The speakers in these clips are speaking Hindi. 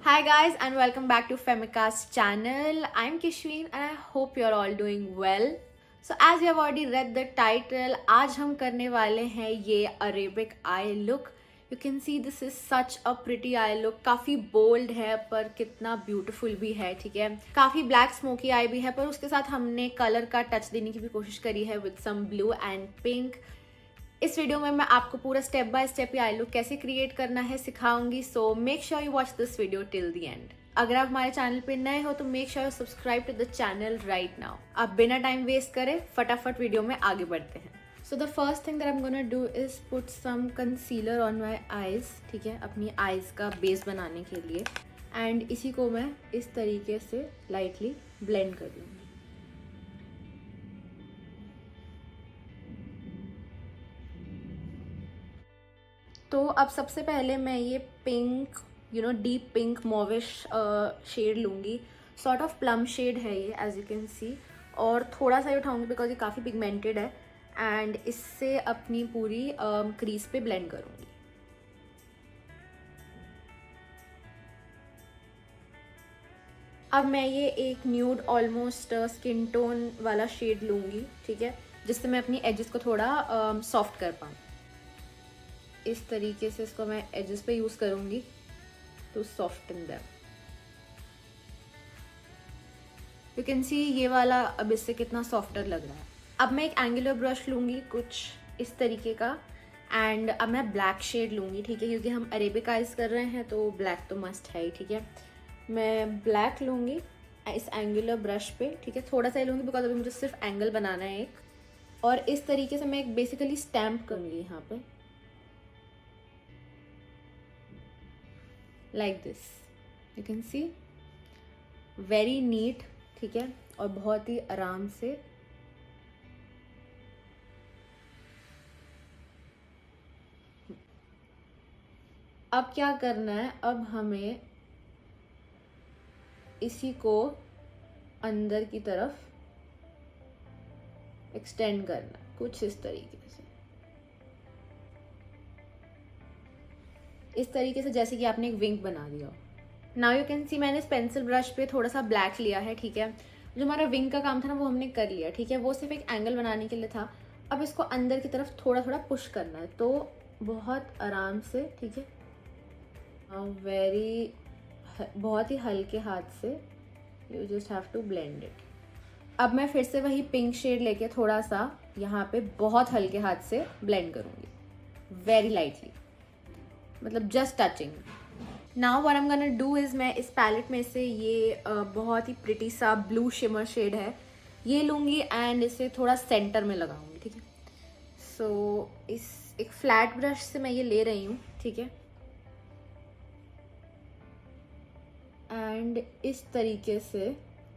Hi guys and welcome back to Femicast channel. I'm Kishween and I hope you're all doing well. So as you have already read the title, आज हम करने वाले हैं ये Arabic eye look. You can see this is such a pretty eye look. काफी bold है पर कितना beautiful भी है, ठीक है. काफी black smoky eye भी है पर उसके साथ हमने color का touch देने की भी कोशिश करी है with some blue and pink. इस वीडियो में मैं आपको पूरा स्टेप बाय स्टेप ये आई लुक कैसे क्रिएट करना है सिखाऊंगी. So make sure you watch this video till the end. अगर आप हमारे चैनल पे नए हो तो make sure you subscribe to the channel right now. आप बिना टाइम वेस्ट करे फटाफट वीडियो में आगे बढ़ते हैं. So the first thing that I am gonna do is put some concealer on my eyes. ठीक है, अपनी आईज का बेस बनाने के लिए. एंड इसी को मैं इस तरीके से लाइटली ब्लेंड कर दूंगी. तो अब सबसे पहले मैं ये pink deep pink mauvish shade लूँगी. सॉर्ट ऑफ प्लम शेड है ये एज यू कैन सी. और थोड़ा सा ही उठाऊंगी बिकॉज ये काफ़ी पिगमेंटेड है. एंड इससे अपनी पूरी क्रीज पे ब्लेंड करूँगी. अब मैं ये एक न्यूड ऑलमोस्ट स्किन टोन वाला शेड लूँगी, ठीक है, जिससे मैं अपनी एजेस को थोड़ा सॉफ्ट कर पाऊँ. इस तरीके से इसको मैं एजेस पे यूज करूंगी to soften them. You can see ये वाला अब इससे कितना सॉफ्टर लग रहा है. अब मैं एक एंगुलर ब्रश लूंगी कुछ इस तरीके का. एंड अब मैं ब्लैक शेड लूंगी, ठीक है, क्योंकि हम अरेबिक आइज कर रहे हैं तो ब्लैक तो मस्ट है ही. ठीक है, मैं ब्लैक लूंगी इस एंगुलर ब्रश पे. ठीक है, थोड़ा सा ही लूंगी बिकॉज अभी मुझे सिर्फ एंगल बनाना है एक. और इस तरीके से मैं एक बेसिकली स्टैम्प करूंगी यहाँ पे like this. You can see very neat. ठीक है, और बहुत ही आराम से. अब क्या करना है, अब हमें इसी को अंदर की तरफ एक्सटेंड करना है कुछ इस तरीके से. इस तरीके से जैसे कि आपने एक विंग बना दिया. नाउ यू कैन सी मैंने इस पेंसिल ब्रश पे थोड़ा सा ब्लैक लिया है. ठीक है, जो हमारा विंग का काम था ना वो हमने कर लिया. ठीक है, वो सिर्फ एक एंगल बनाने के लिए था. अब इसको अंदर की तरफ थोड़ा थोड़ा पुश करना है तो बहुत आराम से. ठीक है, बहुत ही हल्के हाथ से you just have to blend it. अब मैं फिर से वही पिंक शेड लेके थोड़ा सा यहाँ पे बहुत हल्के हाथ से ब्लेंड करूँगी, वेरी लाइटली, मतलब just touching. Now what I am gonna do is मैं इस पैलेट में से ये बहुत ही प्रिटी सा ब्लू शिमर शेड है ये लूँगी एंड इसे थोड़ा सेंटर में लगाऊंगी. ठीक है, सो इस एक फ्लैट ब्रश से मैं ये ले रही हूँ. ठीक है, एंड इस तरीके से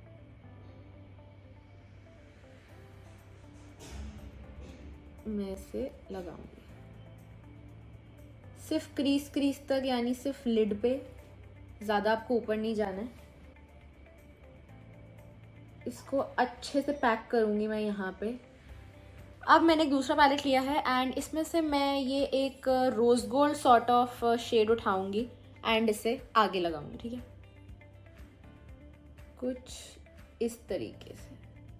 मैं इसे लगाऊंगी सिर्फ क्रीज तक, यानी सिर्फ लिड पे. ज़्यादा आपको ऊपर नहीं जाना है. इसको अच्छे से पैक करूँगी मैं यहाँ पे. अब मैंने एक दूसरा पैलेट लिया है एंड इसमें से मैं ये एक rose gold sort of shade उठाऊँगी एंड इसे आगे लगाऊंगी. ठीक है, कुछ इस तरीके से.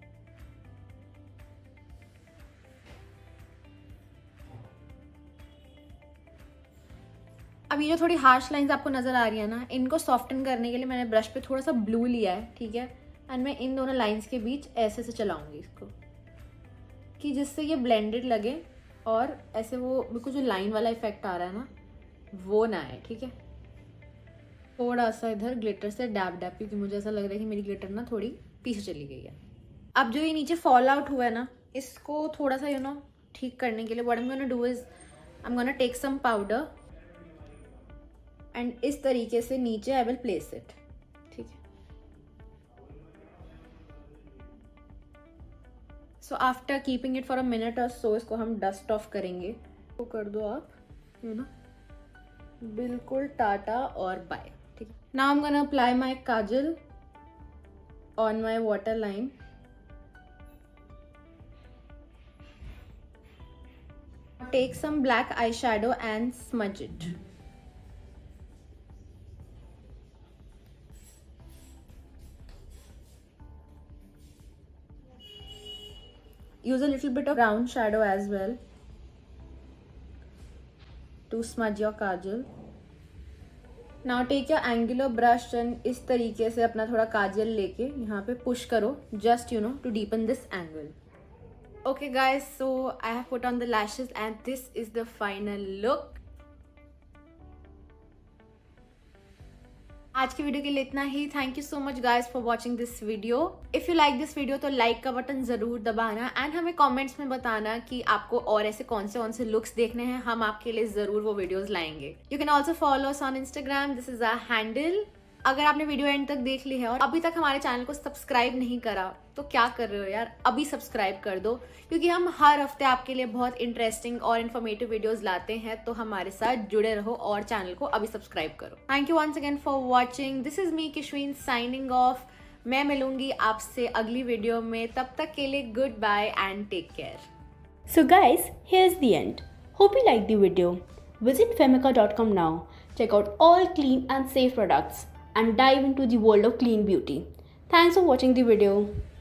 अब ये जो थोड़ी हार्श लाइंस आपको नज़र आ रही है ना, इनको सॉफ्टन करने के लिए मैंने ब्रश पे थोड़ा सा ब्लू लिया है. ठीक है, एंड मैं इन दोनों लाइंस के बीच ऐसे से चलाऊंगी इसको कि जिससे ये ब्लेंडेड लगे और ऐसे वो बिल्कुल जो लाइन वाला इफेक्ट आ रहा है ना वो ना आए. ठीक है, थोड़ा सा इधर ग्लिटर से डैब डैब, क्योंकि मुझे ऐसा लग रहा है कि मेरी ग्लिटर ना थोड़ी पीछे चली गई है. अब जो ये नीचे फॉल आउट हुआ है ना, इसको थोड़ा सा ठीक करने के लिए what I am gonna do is I am gonna take some powder and इस तरीके से नीचे आई विल प्लेस इट. ठीक है, so after keeping it for a minute और सो इसको हम डस्ट ऑफ करेंगे. तो कर दो आप बिल्कुल टाटा और बाय. ठीक है, now I am gonna apply my kajal on my water line. Take some black eyeshadow and smudge it. use a little bit of brown shadow as well to smudge your kajal. Now take your angular brush and इस तरीके से अपना थोड़ा काजल लेके यहाँ पे push करो, just to deepen this angle. Okay guys, so I have put on the lashes and this is the final look. आज की वीडियो के लिए इतना ही. Thank you so much guys for watching this video. If you like this video तो लाइक का बटन जरूर दबाना एंड हमें कमेंट्स में बताना कि आपको और ऐसे कौन से लुक्स देखने हैं. हम आपके लिए जरूर वो वीडियोस लाएंगे. You can also follow us on Instagram. This is our handle. अगर आपने वीडियो एंड तक देख ली है और अभी तक हमारे चैनल को सब्सक्राइब नहीं करा तो क्या कर रहे हो यार, अभी सब्सक्राइब कर दो, क्योंकि हम हर हफ्ते आपके लिए बहुत इंटरेस्टिंग और इन्फॉर्मेटिव वीडियोस लाते हैं. तो हमारे साथ जुड़े रहो और चैनल को अभी सब्सक्राइब करो. Thank you once again for watching. This is me Kishwin signing off. मैं मिलूंगी आपसे अगली वीडियो में. तब तक के लिए good bye and take care. So guys, here's the end. Hope you liked the video. Visit Femika.com now. Check out all clean and safe products and dive into the world of clean beauty. Thanks for watching the video.